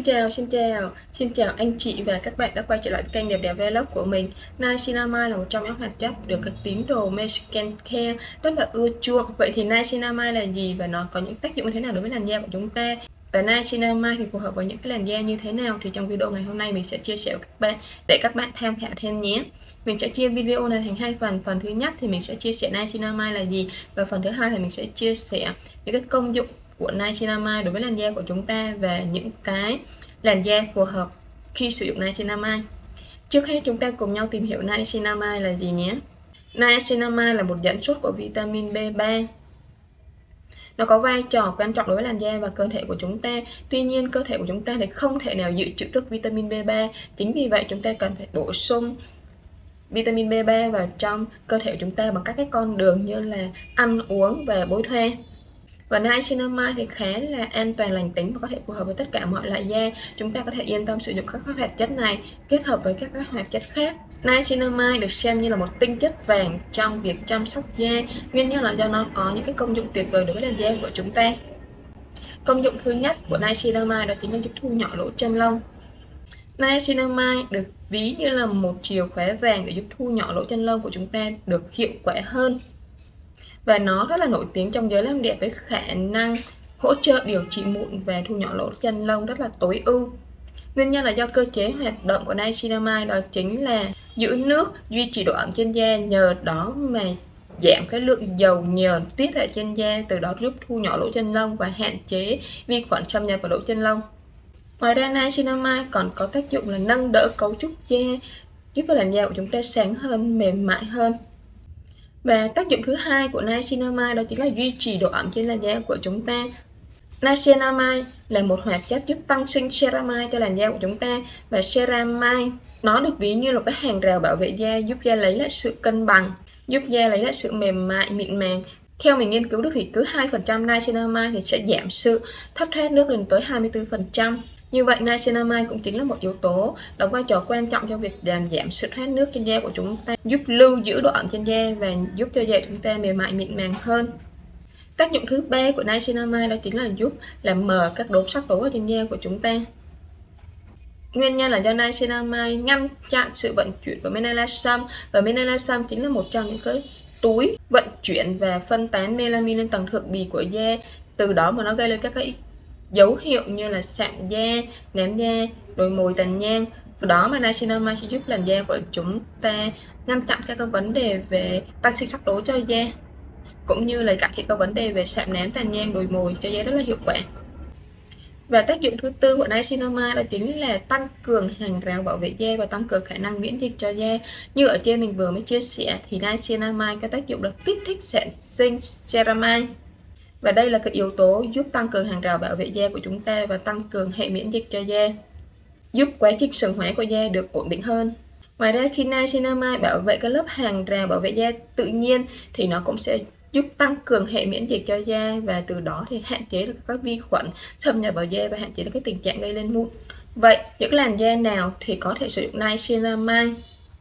Xin chào anh chị và các bạn đã quay trở lại với kênh Đẹp Đẹp Vlog của mình. Niacinamide là một trong những hoạt chất được các tín đồ Mexican Care rất là ưa chuộng. Vậy thì niacinamide là gì và nó có những tác dụng như thế nào đối với làn da của chúng ta? Và niacinamide thì phù hợp với những cái làn da như thế nào? Thì trong video ngày hôm nay mình sẽ chia sẻ với các bạn để các bạn tham khảo thêm nhé. Mình sẽ chia video này thành hai phần. Phần thứ nhất thì mình sẽ chia sẻ niacinamide là gì, và phần thứ hai thì mình sẽ chia sẻ những cái công dụng của niacinamide đối với làn da của chúng ta và những cái làn da phù hợp khi sử dụng niacinamide. Trước hết chúng ta cùng nhau tìm hiểu niacinamide là gì nhé. Niacinamide là một dẫn xuất của vitamin B3. Nó có vai trò quan trọng đối với làn da và cơ thể của chúng ta. Tuy nhiên cơ thể của chúng ta thì không thể nào dự trữ được vitamin B3. Chính vì vậy chúng ta cần phải bổ sung vitamin B3 vào trong cơ thể của chúng ta bằng các cái con đường như là ăn uống và bôi thoa. Và niacinamide thì khá là an toàn, lành tính và có thể phù hợp với tất cả mọi loại da. Chúng ta có thể yên tâm sử dụng các hoạt chất này kết hợp với các hoạt chất khác. Niacinamide được xem như là một tinh chất vàng trong việc chăm sóc da. Nguyên nhân là do nó có những cái công dụng tuyệt vời đối với làn da của chúng ta. Công dụng thứ nhất của niacinamide đó chính là giúp thu nhỏ lỗ chân lông. Niacinamide được ví như là một chìa khóa vàng để giúp thu nhỏ lỗ chân lông của chúng ta được hiệu quả hơn. Và nó rất là nổi tiếng trong giới làm đẹp với khả năng hỗ trợ điều trị mụn và thu nhỏ lỗ chân lông rất là tối ưu. Nguyên nhân là do cơ chế hoạt động của niacinamide đó chính là giữ nước, duy trì độ ẩm trên da, nhờ đó mà giảm cái lượng dầu nhờn tiết ra trên da, từ đó giúp thu nhỏ lỗ chân lông và hạn chế vi khuẩn xâm nhập vào lỗ chân lông. Ngoài ra niacinamide còn có tác dụng là nâng đỡ cấu trúc da, giúp cho làn da của chúng ta sáng hơn, mềm mại hơn. Và tác dụng thứ hai của niacinamide đó chính là duy trì độ ẩm trên làn da của chúng ta. Niacinamide là một hoạt chất giúp tăng sinh ceramide cho làn da của chúng ta, và ceramide nó được ví như là cái hàng rào bảo vệ da, giúp da lấy lại sự cân bằng, giúp da lấy lại sự mềm mại, mịn màng. Theo mình nghiên cứu được thì cứ 2% niacinamide thì sẽ giảm sự thất thoát nước lên tới 24%. Như vậy niacinamide cũng chính là một yếu tố đóng vai trò quan trọng trong việc làm giảm sự thoát nước trên da của chúng ta, giúp lưu giữ độ ẩm trên da và giúp cho da chúng ta mềm mại, mịn màng hơn. Tác dụng thứ ba của niacinamide đó chính là giúp làm mờ các đốm sắc tố ở trên da của chúng ta. Nguyên nhân là do niacinamide ngăn chặn sự vận chuyển của melasma, và melasma chính là một trong những cái túi vận chuyển và phân tán melanin lên tầng thượng bì của da, từ đó mà nó gây lên các cái dấu hiệu như là sạm da, nám da, đồi mồi, tàn nhang. Từ đó mà niacinamide sẽ giúp làn da của chúng ta ngăn chặn các vấn đề về tăng sinh sắc tố cho da, cũng như là cải thiện các vấn đề về sạm nám, tàn nhang, đồi mồi cho da rất là hiệu quả. Và tác dụng thứ tư của niacinamide đó chính là tăng cường hàng rào bảo vệ da và tăng cường khả năng miễn dịch cho da. Như ở trên mình vừa mới chia sẻ thì niacinamide có tác dụng là kích thích sản sinh ceramide. Và đây là cái yếu tố giúp tăng cường hàng rào bảo vệ da của chúng ta và tăng cường hệ miễn dịch cho da, giúp quá trình sừng hóa của da được ổn định hơn. Ngoài ra khi niacinamide bảo vệ cái lớp hàng rào bảo vệ da tự nhiên thì nó cũng sẽ giúp tăng cường hệ miễn dịch cho da, và từ đó thì hạn chế được các vi khuẩn xâm nhập vào da và hạn chế được cái tình trạng gây lên mụn. Vậy những làn da nào thì có thể sử dụng niacinamide?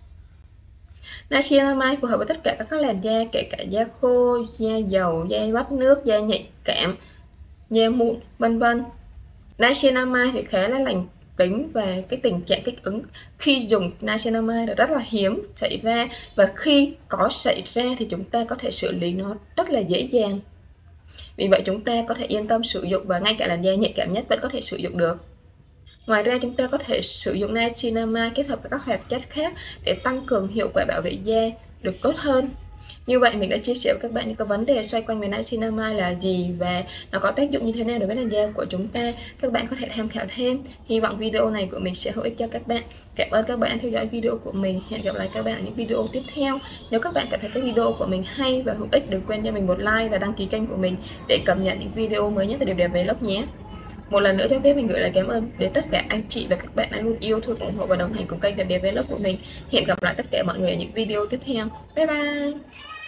Niacinamide phù hợp với tất cả các làn da, kể cả da khô, da dầu, da vắt nước, da nhạy cảm, da mụn, vân vân. Niacinamide thì khá là lành tính, và cái tình trạng kích ứng khi dùng niacinamide là rất là hiếm xảy ra, và khi có xảy ra thì chúng ta có thể xử lý nó rất là dễ dàng. Vì vậy chúng ta có thể yên tâm sử dụng, và ngay cả làn da nhạy cảm nhất vẫn có thể sử dụng được. Ngoài ra chúng ta có thể sử dụng niacinamide kết hợp với các hoạt chất khác để tăng cường hiệu quả bảo vệ da được tốt hơn. Như vậy mình đã chia sẻ với các bạn những cái vấn đề xoay quanh về niacinamide là gì và nó có tác dụng như thế nào đối với làn da của chúng ta. Các bạn có thể tham khảo thêm. Hy vọng video này của mình sẽ hữu ích cho các bạn. Cảm ơn các bạn theo dõi video của mình. Hẹn gặp lại các bạn ở những video tiếp theo. Nếu các bạn cảm thấy các video của mình hay và hữu ích, đừng quên cho mình một like và đăng ký kênh của mình để cập nhật những video mới nhất từ Đẹp Đẹp Vlog nhé. Một lần nữa cho phép mình gửi lời cảm ơn đến tất cả anh chị và các bạn đã luôn yêu thương, ủng hộ và đồng hành cùng kênh Đẹp Đẹp Vlog của mình. Hẹn gặp lại tất cả mọi người ở những video tiếp theo. Bye bye.